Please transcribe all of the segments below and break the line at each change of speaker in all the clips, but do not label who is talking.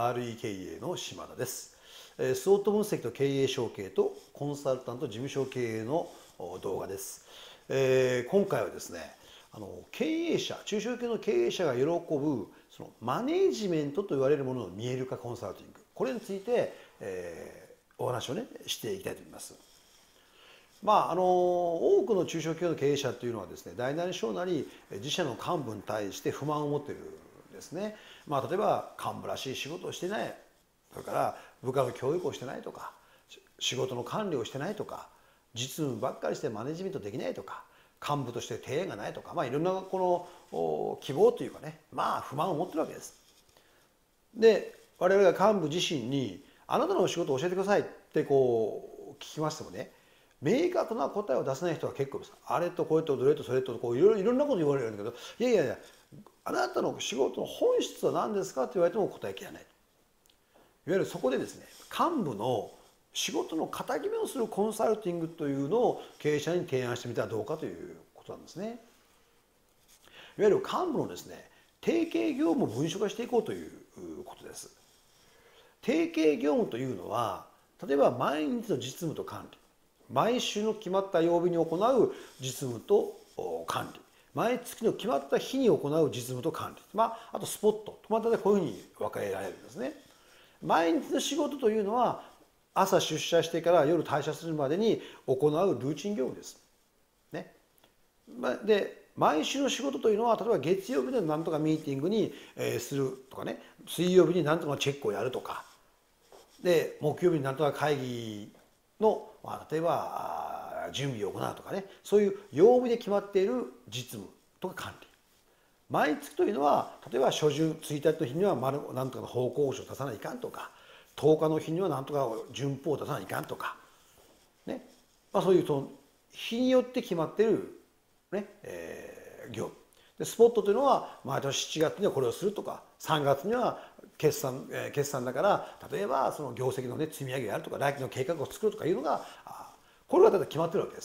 RE 経営の島田です。スウォット分析と経営承継とコンサルタント事務所経営の動画です。今回はですね、経営者、中小企業の経営者が喜ぶそのマネージメントと言われるものの見える化コンサルティング、これについて、お話をねしていきたいと思います。多くの中小企業の経営者というのはですね、大なり小なり自社の幹部に対して不満を持っているんですね。例えば幹部らしい仕事をしてない、それから部下の教育をしてないとか、仕事の管理をしてないとか、実務ばっかりしてマネジメントできないとか、幹部として提案がないとか、いろんなこの希望というかね、不満を持ってるわけです。で、我々が幹部自身にあなたのお仕事を教えてくださいって聞きましてもね、明確な答えを出せない人が結構です。あれとこれとどれとそれといろいろなこと言われるんだけど、いやあなたの仕事の本質は何ですかって言われても答えきれない。いわゆるそこでですね、幹部の仕事の肩決めをするコンサルティングというのを経営者に提案してみたらどうかということなんですね。いわゆる幹部のですね、定型業務を文書化していこうということです。定型業務というのは、例えば毎日の実務と管理、毎週の決まった曜日に行う実務と管理、毎月の決まった日に行う実務と管理、あとスポット、こういうふうに分けられるんですね。毎日の仕事というのは朝出社してから夜退社するまでに行うルーチン業務です。ね。で、毎週の仕事というのは、例えば月曜日で何とかミーティングにするとかね、水曜日に何とかチェックをやるとか、で木曜日に何とか会議の、例えば準備を行うとかね、そういう曜日で決まっている実務とか管理。毎月というのは、例えば初旬1日の日には何とかの報告書を出さないかんとか、10日の日には何とか順法を出さないかんとかね、そういうその日によって決まっているね、業務で、スポットというのは毎年7月にはこれをするとか、3月には決算だから例えばその業績のね積み上げをやるとか、来期の計画を作るとかいうのが、これが決まってるわけです。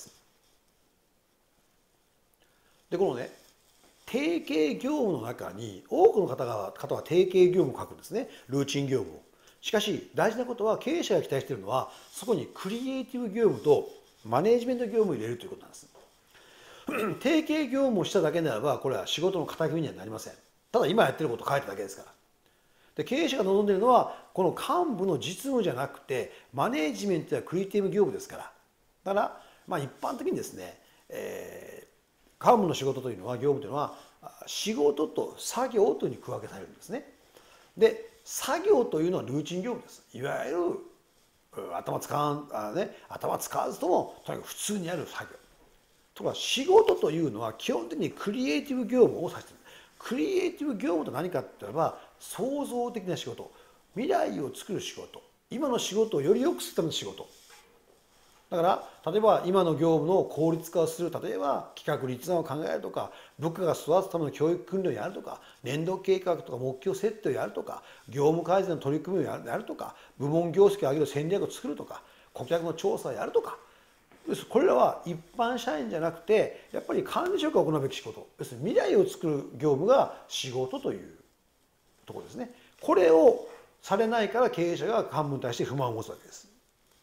で、このね定型業務の中に多くの方は定型業務を書くんですね、ルーチン業務を。しかし大事なことは、経営者が期待しているのはそこにクリエイティブ業務とマネージメント業務を入れるということなんです。定型業務をしただけならば、これは仕事の肩決めにはなりません。ただ今やってることを書いただけですから。で、経営者が望んでいるのはこの幹部の実務じゃなくてマネージメントやクリエイティブ業務ですから。だから一般的にですね、幹部の仕事というのは、業務というのは仕事と作業というふうに区分けされるんですね。で、作業というのはルーチン業務です。いわゆる頭使わずともとにかく普通にやる作業。とか仕事というのは基本的にクリエイティブ業務を指している。クリエイティブ業務と何かって言えば、創造的な仕事、未来を作る仕事、今の仕事をより良くするための仕事。だから例えば今の業務の効率化をする、例えば企画立案を考えるとか、部下が育つための教育訓練をやるとか、年度計画とか目標設定をやるとか、業務改善の取り組みをやるとか、部門業績を上げる戦略を作るとか、顧客の調査をやるとか、これらは一般社員じゃなくてやっぱり管理職が行うべき仕事、要するに未来を作る業務が仕事というところですね。これをされないから経営者が幹部に対して不満を持つわけです。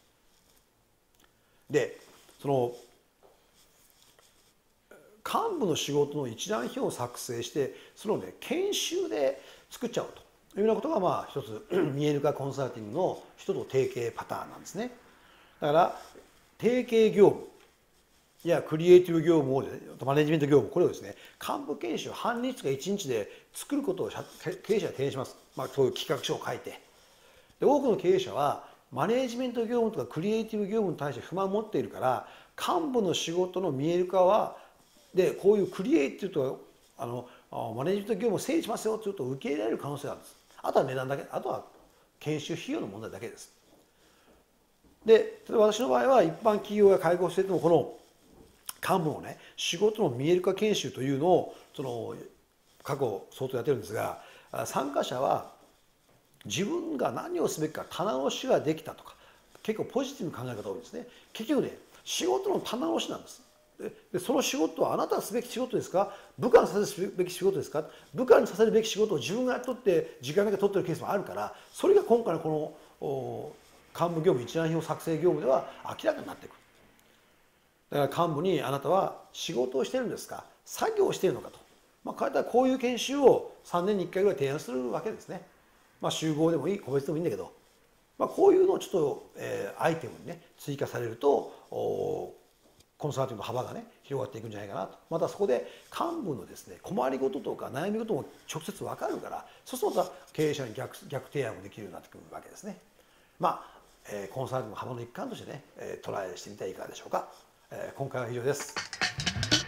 で、その幹部の仕事の一覧表を作成して、それをね研修で作っちゃおうというようなことが一つ見える化コンサルティングの一つ定型パターンなんですね。だから定型業務やクリエイティブ業務を、マネジメント業務、これをですね、幹部研修半日か1日で作ることを経営者が提案します。そういう企画書を書いて。で、多くの経営者はマネジメント業務とかクリエイティブ業務に対して不満を持っているから、幹部の仕事の見える化はで、こういうクリエイティブとマネジメント業務を整理しますよというと受け入れられる可能性があるんです。あとは値段だけ、あとは研修費用の問題だけです。で、例えば私の場合は一般企業や介護施設のこの幹部のね仕事の見える化研修というのを過去相当やってるんですが、参加者は自分が何をすべきか棚卸しができたとか、結構ポジティブな考え方が多いですね。結局ね、仕事の棚卸しなんです。 でその仕事はあなたがすべき仕事ですか、部下にさせるべき仕事ですか、部下にさせるべき仕事を自分がやっとって時間だけ取ってるケースもあるから、それが今回のこの幹部業務一覧表作成業務では明らかになってくる。だから幹部にあなたは仕事をしてるんですか、作業をしているのかと、彼らはこういう研修を3年に1回ぐらい提案するわけですね。集合でもいい、個別でもいいんだけど、こういうのをちょっと、アイテムにね追加されるとコンサルティングの幅がね広がっていくんじゃないかなと。またそこで幹部のですね困りごととか悩み事も直接分かるから、そうするとまた経営者に逆提案もできるようになってくるわけですね。コンサルティングの幅の一環としてね、トライしてみてはいかがでしょうか。今回は以上です。